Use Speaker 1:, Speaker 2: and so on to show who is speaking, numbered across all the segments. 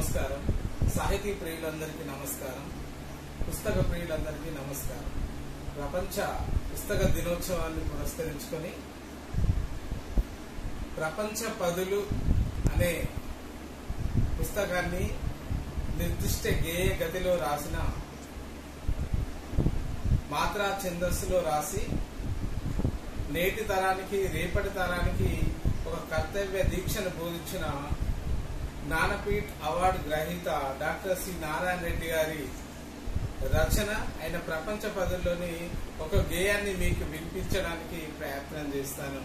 Speaker 1: నమస్కారం. సాహితీ ప్రియులందరికీ నమస్కారం. పుస్తక ప్రియులందరికీ నమస్కారం. ప్రపంచ పుస్తక దినోత్సవాన్ని పురస్కరించుకొని ప్రపంచ పదులు అనే పుస్తకాన్ని నిర్దిష్ట గేయ గతిలో రాసిన మాత్రా ఛందస్సులో రాసి నేటి తరానికి రేపటి తరానికి ఒక కర్తవ్య దీక్షను బోధించిన జ్ఞానపీఠ్ అవార్డు గ్రహీత డాక్టర్ సి నారాయణ రెడ్డి గారి రచన అయిన ప్రపంచ పదుల్లోని ఒక గేయాన్ని మీకు వినిపించడానికి ప్రయత్నం చేస్తాను.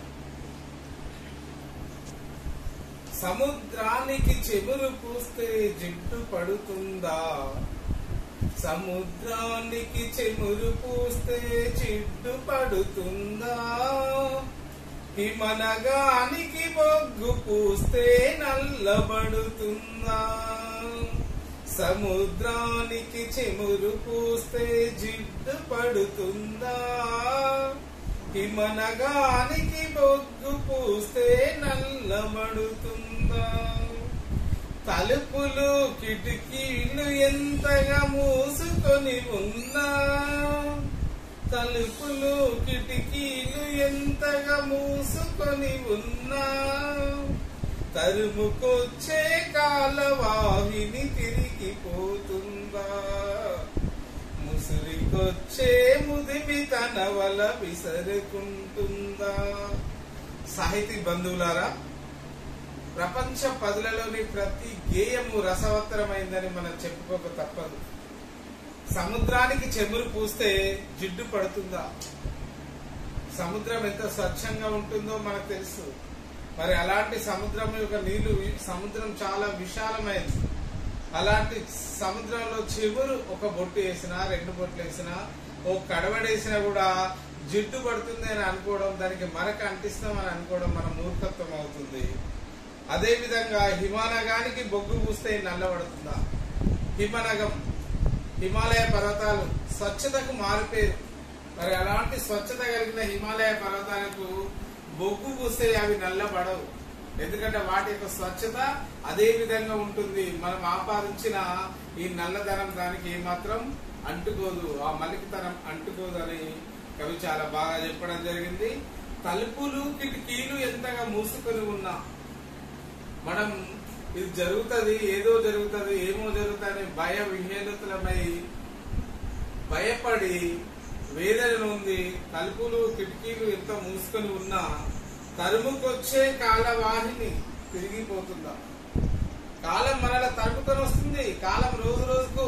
Speaker 1: సముద్రానికి చెమురు పూస్తే జిడ్డు పడుతుందా? సముద్రానికి చెమురు పూస్తే జిడ్డు పడుతుందా? హిమనగానికి బొగ్గు పూస్తే నల్లబడుతుందా? సముద్రానికి చెమురు పూస్తే జిడ్డు పడుతుందా? హిమనగానికి బొగ్గు పూస్తే నల్లబడుతుందా? తలుపులు కిటికీలు ఎంతగా మూసుకొని ఉన్నా, తలుపులు కిటికీలు ఎంతగా మూసుకొని ఉన్నా, తరుముకొచ్చే కాలవాహిని తిరిగిపోతుందా? ముసురికొచ్చే ముదిమి తన వల విసరుకుంటుందా? సాహితీ బంధువులారా, ప్రపంచ పదులలోని ప్రతి గేయము రసవత్తరమైందని మనం చెప్పుకోక తప్పదు. సముద్రానికి చెమురు పూస్తే జిడ్డు పడుతుందా? సముద్రం ఎంత స్వచ్ఛంగా ఉంటుందో మనకు తెలుసు. మరి అలాంటి సముద్రం యొక్క నీళ్లు, సముద్రం చాలా విశాలమైనది. అలాంటి సముద్రంలో చెమురు ఒక బొట్టు వేసినా, రెండు బొట్లు వేసినా, ఓ కడవడేసినా కూడా జిడ్డు పడుతుంది అని అనుకోవడం, దానికి మరక అంటిస్తామని అనుకోవడం మన మూర్ఖత్వం అవుతుంది. అదే విధంగా హిమానగానికి బొగ్గు పూస్తే నల్లబడుతుందా? హిమనగం, హిమాలయ పర్వతాలు స్వచ్ఛతకు మారిపోయారు. మరి అలాంటి స్వచ్ఛత కలిగిన హిమాలయ పర్వతాలకు బొగ్గు పూస్తే అవి నల్లబడవు. ఎందుకంటే వాటి యొక్క స్వచ్ఛత అదే విధంగా ఉంటుంది. మనం ఆపాదించిన ఈ నల్లదనం దానికి ఏమాత్రం అంటుకోదు, ఆ మలికితనం అంటుకోదు అని కవి చాలా బాగా చెప్పడం జరిగింది. తలుపులు కిటికీలు ఎంతగా మూసుకొని ఉన్నా, మనం ఇది జరుగుతుంది, ఏదో జరుగుతుంది, ఏమో జరుగుతుంది భయ విహేళతులమై భయపడి వేదన ఉంది. తలుపులు కిటికీలు ఎంత మూసుకొని ఉన్నా తరుముకొచ్చే కాలవాహిని తిరిగిపోతుందా? కాలం మనల తరుముకొని వస్తుంది. కాలం రోజు రోజుకు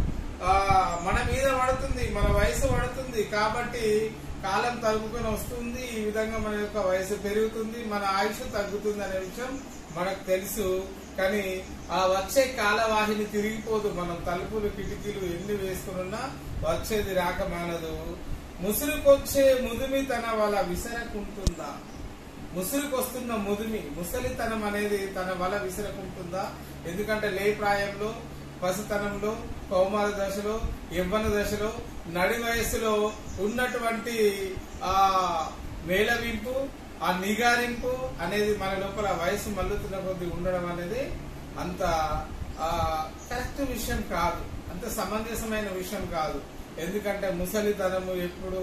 Speaker 1: మన మీద పడుతుంది, మన వయసు పడుతుంది. కాబట్టి కాలం తగ్గుకొని వస్తుంది. ఈ విధంగా మన యొక్క వయసు పెరుగుతుంది, మన ఆయుష్ తగ్గుతుంది అనే విషయం మనకు తెలుసు. కానీ ఆ వచ్చే కాలవాహిని తిరిగిపోదు. మనం తలుపులు కిటికీలు ఎన్ని వేసుకున్నా వచ్చేది రాక మానదు. ముసురుకొచ్చే ముదిమి తన వల విసరకుంటుందా? ముసురుకొస్తున్న ముదిమి, ముసలితనం అనేది తన వల విసరకుంటుందా? ఎందుకంటే లే ప్రాయంలో, పసితనంలో, కౌమార దశలో, యవ్వన దశలో, నడి వయస్సులో ఉన్నటువంటి ఆ మేళవింపు, ఆ నిగారింపు అనేది మన లోపల వయసు మల్లుతున్న కొద్ది ఉండడం అనేది అంత కరెక్ట్ విషయం కాదు, అంత సమంజసమైన విషయం కాదు. ఎందుకంటే ముసలితనము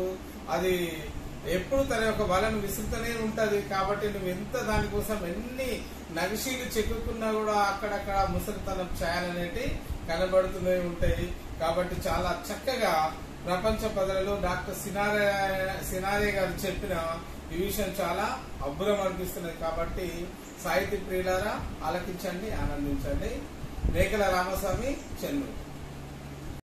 Speaker 1: ఎప్పుడు తన యొక్క వలను విసురుతూనే ఉంటది. కాబట్టి నువ్వు ఎంత దానికోసం ఎన్ని నగిషీలు చెక్కుకున్నా కూడా అక్కడక్కడ ముసలితనం ఛాయలనేటి కనబడుతూనే ఉంటాయి. కాబట్టి చాలా చక్కగా ప్రపంచ పదులలో డాక్టర్ సినారే గారు చెప్పిన ఈ విషయం చాలా అబ్బురం అనిపిస్తున్నది. కాబట్టి సాహితీ ప్రియులారా ఆలకించండి, ఆనందించండి. మేకల రామస్వామి, చెన్నూరు.